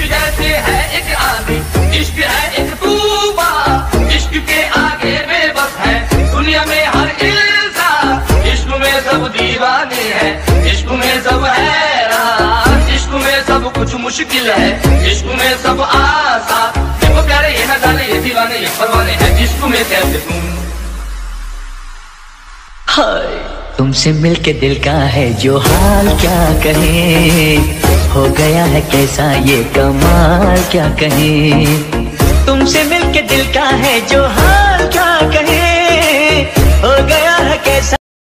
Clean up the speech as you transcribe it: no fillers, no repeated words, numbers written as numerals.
जैसे है एक आंधी, इश्क है एक तूफान, इश्क के आगे बेबस है दुनिया में हर इंसान। इश्क में सब दीवाने हैं, इश्क में सब हैरान, इश्क में सब कुछ मुश्किल है, इश्क में सब आसान। देखो प्यारे ये न जाने ये दीवाने ये परवाने हैं, इश्क में कैसे तुम। हाय तुमसे मिलके दिल का है जो हाल क्या कहें, हो गया है कैसा ये कमाल क्या कहें। तुमसे मिलके दिल का है जो हाल क्या कहें, हो गया है कैसा